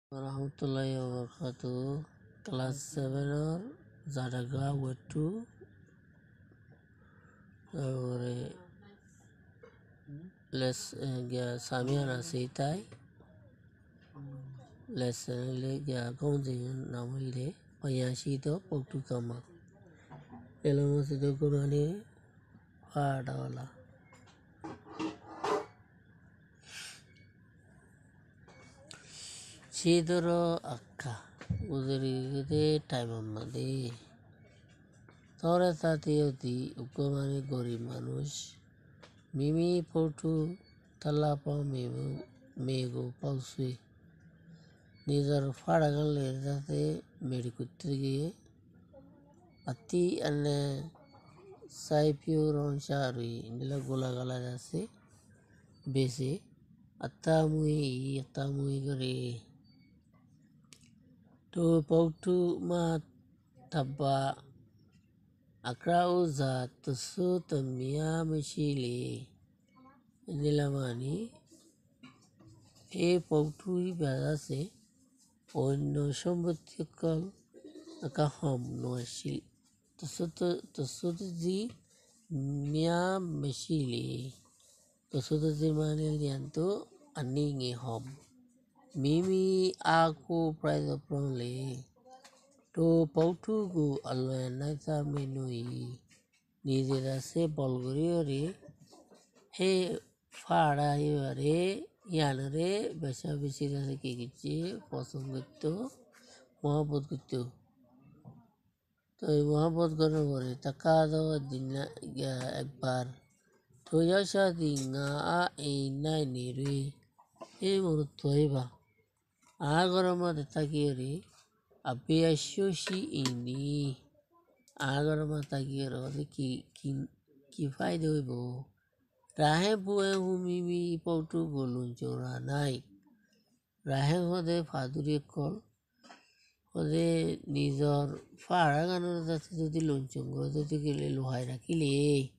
Warahmatullahi wabarakatuh. Kelas 7 Zadaga Wetu Ore les gya Samiana Seitai lesson le gya Gonzin Namile Payashito Poktukama Elonosito Gurani Fadala Chidoro Akka Udari time of Madi Tore Tatioti Ukomani Gori Manush Mimi Portu Talapa Mego Pausui Neither Faragal Lezate Medicutri Ati and Saipio Ronchari Nila Gulagalase Bese Atamui Gare To Portu Ma Taba Akrauza Tusuta Mia Mishili Nilamani E Portu Badase on no Shombutikal Akahom no Shil Tusuti Mia Mishili Tusuti Manilianto Aningi Home Mimi Aku Prize of Pronle To Portugu Alanaita Menui Nidira Se Bulgari He Fara Yare Yanare Besha Bishira Kichi Posungito Mohabut Gutu To Mohabut Gonore Takado Dina Akbar Toyasha Dinga A Nine He Murutoiba Agorama the Takiri Apia Shoshi Ini Agorama Takiro the Kifai Doibo Rahem Pue Humimi Potu Golunchora Nai Rahem Hode Faduri Call Hode Nizor Faragan the Lunchungo the Tikili Luhaira Kili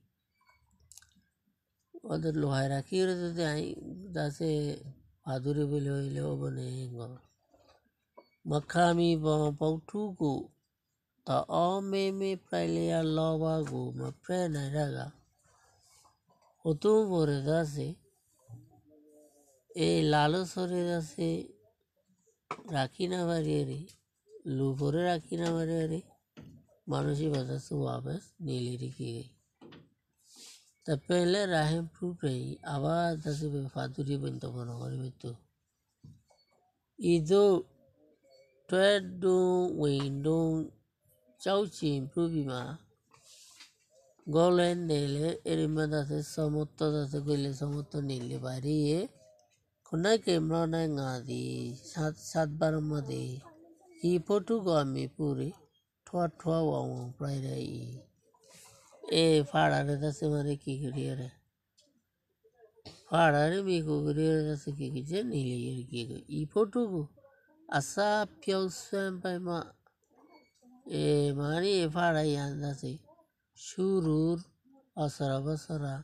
or the Luhaira Kira that's a Faduri below Lobanengo Makami Pautugu Ta Ome Pralia Lova Go Ma Prena Raga Otum Voredase E Lalo Soredase Rakina Varieri Lupore Rakina Varieri Manushi Badasu Wabas Niliriki The Pele Rahim Pupre Ava Dasibe Faturi Bentomono Ido Twedo Window Chauchi Improvima Golen Nele Erimada Samoto da Segule Samoto Nili Varie Kunake Mrona Ngadi Sadbaramade He Potugami Puri Twa Wang Friday E Fara da Semare Kikiri Fara Miku Gurira Siki Nili E Potugu Asa Pio Swampama E Mani Fara Yandasi Shurur Asarabasara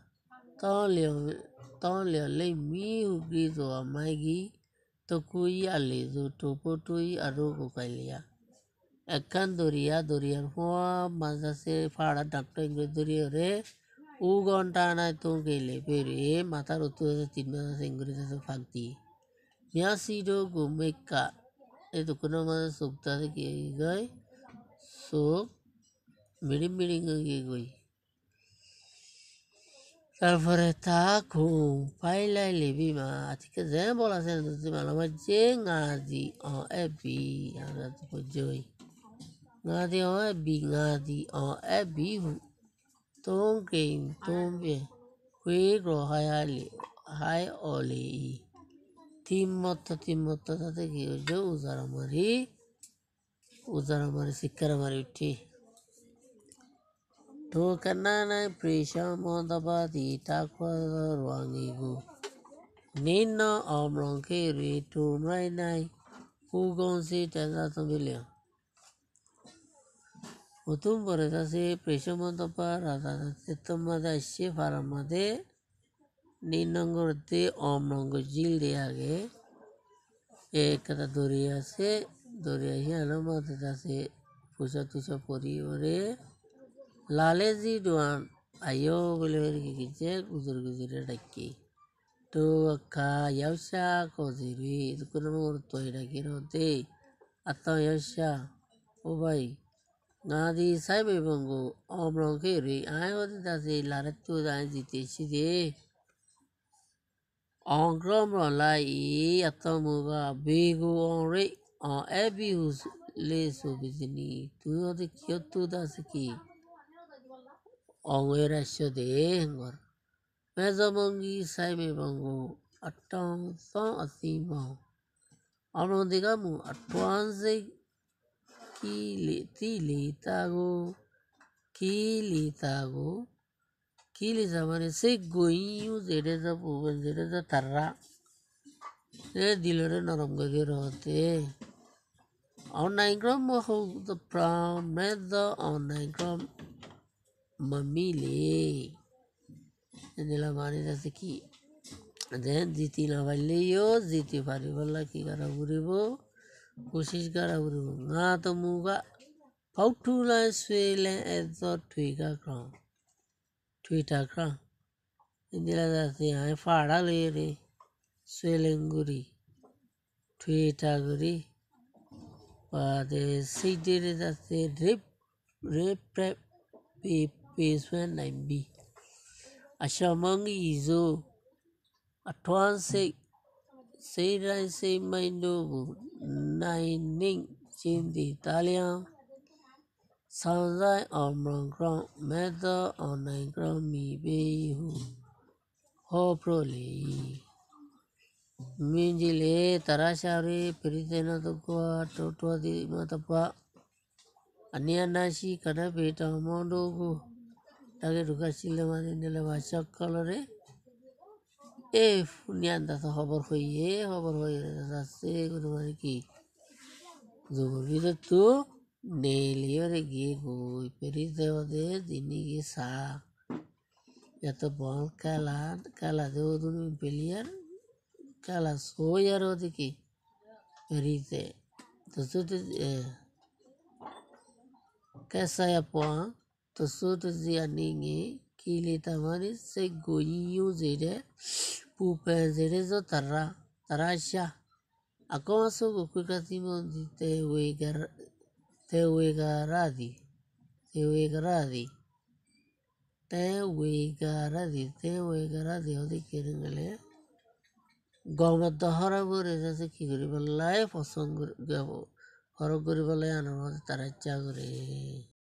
Tonlio Le Mi Ugizo Magi Tokui Alizu Topotui Arugo Kalia Ekandoria Dorian Hoa Mazase Fara Doctor Ingredure Ugontana Tongele Pere Matarutu Tina Singris Fakti Miasido Gumeka Edukunama Sukta Gay So Miring Taପରେ ତାକୁ ପାଇଲାଇଲେ ବି ମା ଆଜିକେ ଯେ ବୋଲା ସେ ମାଲମା ଯେ ଗାଦି AB ଆଗାତି ପଜoi ଗାଦି AB ହୁ ତୋଂକେ ହୁଏ high ଅଲି ତିମତ ତାତେ କି ଯୋ ଉଜାରା ମାରି ଶିକାର ମାରି ଉଠି To kanana presha mondabadi takwa ruangigu. Nina omronkiri to rainai. Ugonsi tazatabilia. Utum boredasi presha mondabara setamada shifaramade. Ninangurti omrongo jildiage. एक कथा दोरिया से दोरिया ही आना से पूछा तुझा पोरी ओरे लाले जी डुआन ayo boleh kicek uzur guzure daki to ka yausha ko ziri itu kuna mur to ida kiro te atau yausha o bai ngadi sai be bango omron ke ri ayo ta se la tu da ji te shi de on grom lai atau mu ga be go on re on ebi us le so bizini tu yo de kyoto da siki on era sho de ngor Mezamongi Saime Bango Atong Song Asimo Arondigamu Atwanze Kili Tago Kili Zamane Seguinho Zereza Puban Zereza Tarra Dilore Naramgagirote on 9 gram of the pram meda on 9 gram mamile and the Lamani Zaki. Then Ziti Navalio, Ziti Parivala Kigaraburibo, Kushishgaraburibo, Natamuga, Pautula Swale at the Twitter crown. In the other thing, I fara lady, Swellinguri, Twitter guri, but the city is that they prep peace when I be. Ashamangi izo. Atwanse sei maindogu naining chindi Italian Sanzai on ground meta on 9 ground mi be hu ho proli minjile tarashari peritena tukwa totwa di matapa anianashi kana beta mondogu tage dukashile mani nele washa colore Nianda to hobor hoye se guru mari ki zuburi tu neliyore gi go peri de dini gi sa ya to bon kala de odun peliar kala soya ro de ki peri de to so de kasa ya po to so de aningi kili tamari se goyi zede pupe zede zo tarasha akoso kukatimo di te wegaradi odi kiringale goma dahara bore jase ki gori balai posong gabo horo gori balai anor taracha gore